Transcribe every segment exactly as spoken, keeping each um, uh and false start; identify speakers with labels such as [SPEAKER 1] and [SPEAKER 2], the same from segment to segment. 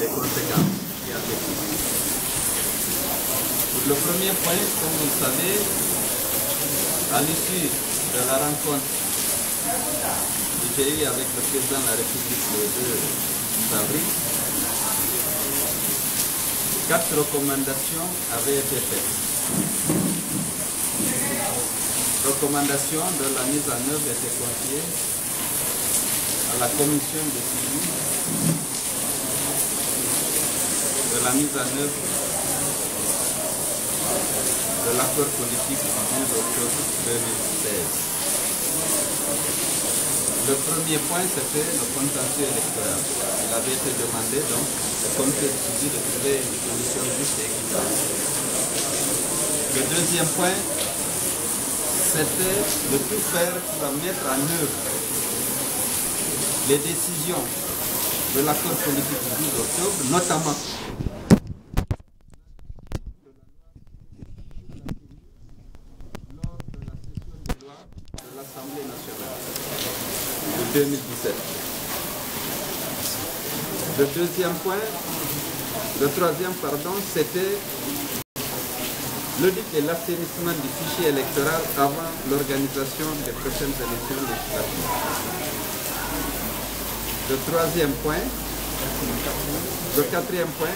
[SPEAKER 1] les conséquences qui en découlent. Pour le premier point, comme vous le savez, à l'issue de la rencontre que j'ai eue avec le président de la République le deux avril, quatre recommandations avaient été faites. Recommandation de la mise en œuvre était confiée à la commission de suivi de la mise en œuvre de l'accord politique du douze octobre deux mille seize. Le premier point, c'était le contentieux électoral. Il avait été demandé donc au comité de suivi de trouver une solution juste et équitable. Le deuxième point, c'était de tout faire pour mettre en œuvre les décisions de l'accord politique du douze octobre, notamment lors de la session des lois de l'Assemblée nationale de deux mille dix-sept. Le deuxième point, le troisième, pardon, c'était l'audit et l'assainissement du fichier électoral avant l'organisation des prochaines élections législatives. Le troisième point, le quatrième point,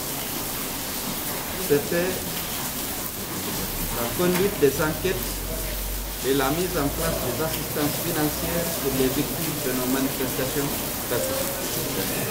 [SPEAKER 1] c'était la conduite des enquêtes et la mise en place des assistances financières pour les victimes de nos manifestations pacifiques.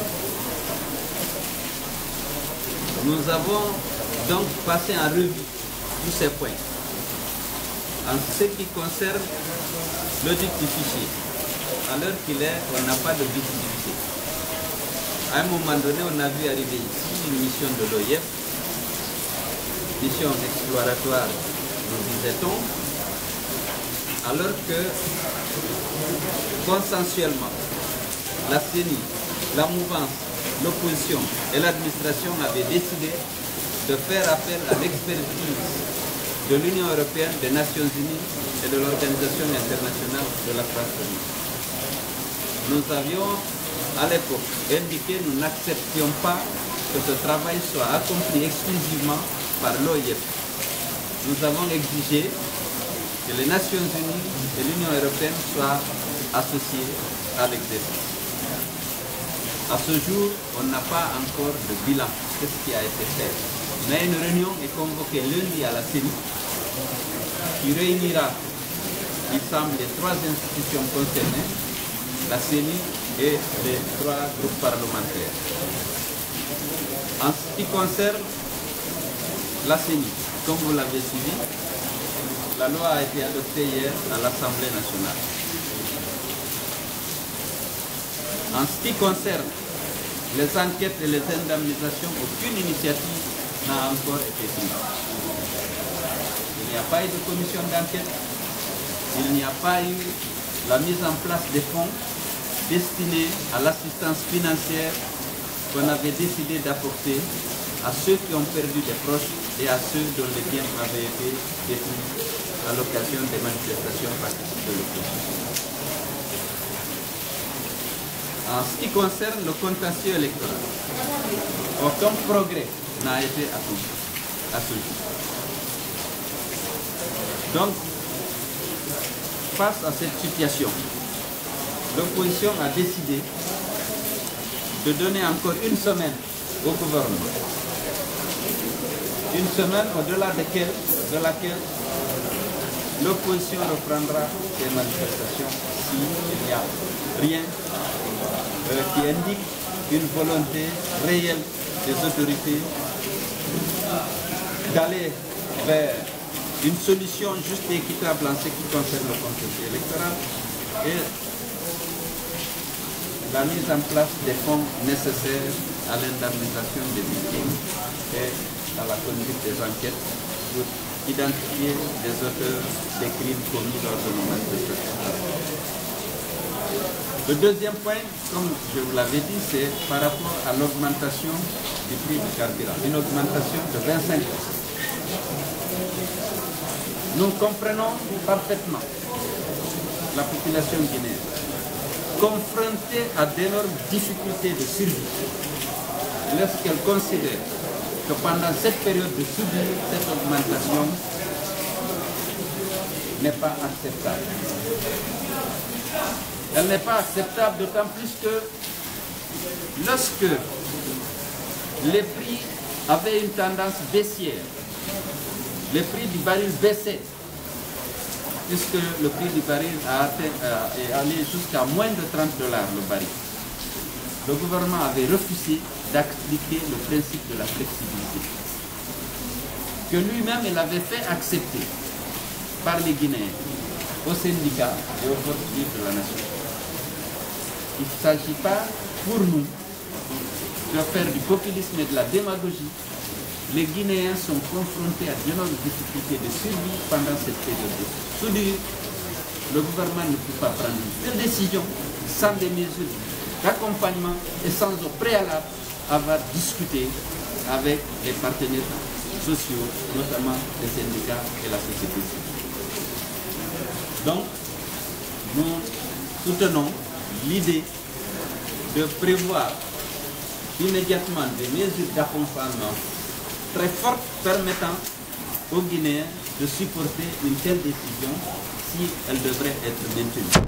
[SPEAKER 1] Nous avons donc passé en revue tous ces points. En ce qui concerne l'audit du fichier, à l'heure qu'il est, on n'a pas de visibilité. À un moment donné, on a vu arriver ici une mission de l'O I F, mission exploratoire, nous disait-on, alors que consensuellement, la C E N I, la mouvance, l'opposition et l'administration avaient décidé de faire appel à l'expertise de l'Union européenne, des Nations Unies et de l'Organisation internationale de la francophonie. Nous avions à l'époque indiqué que nous n'acceptions pas que ce travail soit accompli exclusivement par l'O I F. Nous avons exigé que les Nations Unies et l'Union européenne soient associées à l'exercice. À ce jour, on n'a pas encore de bilan de ce qui a été fait. Mais une réunion est convoquée lundi à la C E N I qui réunira, il semble, les trois institutions concernées, la C E N I et les trois groupes parlementaires. En ce qui concerne la C E N I, comme vous l'avez suivi, la loi a été adoptée hier à l'Assemblée nationale. En ce qui concerne les enquêtes et les indemnisations, aucune initiative n'a encore été prise. Il n'y a pas eu de commission d'enquête, il n'y a pas eu la mise en place des fonds destinés à l'assistance financière qu'on avait décidé d'apporter à ceux qui ont perdu des proches et à ceux dont les biens avaient été détruits à l'occasion des manifestations pacifiques de l'opposition. En ce qui concerne le contentieux électoral, aucun progrès n'a été accompli à ce jour. Donc, face à cette situation, l'opposition a décidé de donner encore une semaine au gouvernement. Une semaine au-delà de, de laquelle l'opposition reprendra ses manifestations s'il n'y a rien euh, qui indique une volonté réelle des autorités d'aller vers une solution juste et équitable en ce qui concerne le contentieux électoral et la mise en place des fonds nécessaires à l'indemnisation des victimes et à la conduite des enquêtes pour identifier les auteurs des crimes commis lors de nos manifestations. Le deuxième point, comme je vous l'avais dit, c'est par rapport à l'augmentation du prix du carburant, une augmentation de vingt-cinq pour cent. Nous comprenons parfaitement la population guinéenne, confrontée à d'énormes difficultés de survie, lorsqu'elle considère que pendant cette période de subir cette augmentation n'est pas acceptable. Elle n'est pas acceptable d'autant plus que lorsque les prix avaient une tendance baissière, les prix du baril baissaient, puisque le prix du baril a atteint, euh, est allé jusqu'à moins de trente dollars le baril. Le gouvernement avait refusé d'appliquer le principe de la flexibilité, que lui-même il avait fait accepter par les Guinéens, aux syndicats et aux forces vives de la nation. Il ne s'agit pas pour nous de faire du populisme et de la démagogie. Les Guinéens sont confrontés à d'énormes difficultés de survie pendant cette période de soudure. Le gouvernement ne peut pas prendre une décision sans des mesures d'accompagnement et sans au préalable avoir discuté avec les partenaires sociaux, notamment les syndicats et la société civile. Donc, nous soutenons l'idée de prévoir immédiatement des mesures d'accompagnement très fortes permettant aux Guinéens de supporter une telle décision si elle devrait être maintenue.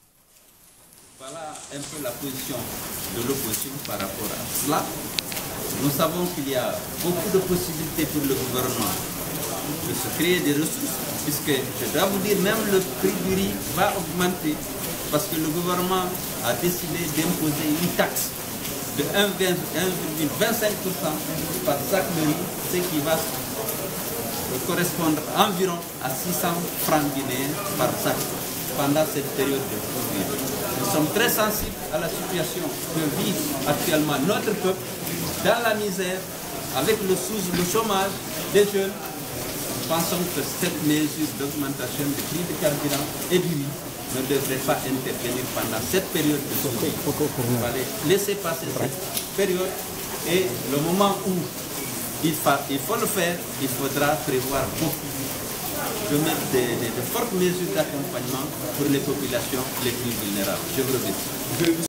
[SPEAKER 1] Voilà un peu la position de l'opposition par rapport à cela. Nous savons qu'il y a beaucoup de possibilités pour le gouvernement de se créer des ressources, puisque je dois vous dire, même le prix du riz va augmenter, parce que le gouvernement a décidé d'imposer une taxe de un virgule vingt-cinq pour cent par sac de riz, ce qui va correspondre environ à six cents francs guinéens par sac pendant cette période de Covid. Nous sommes très sensibles à la situation que vit actuellement notre peuple dans la misère, avec le sous le chômage des jeunes. Nous pensons que cette mesure d'augmentation du prix du carburant et du riz ne devrait pas intervenir pendant cette période de soutien. Il fallait laisser passer cette période et le moment où il faut, il faut le faire, il faudra prévoir beaucoup de mettre des, des, de fortes mesures d'accompagnement pour les populations les plus vulnérables. Je vous remercie.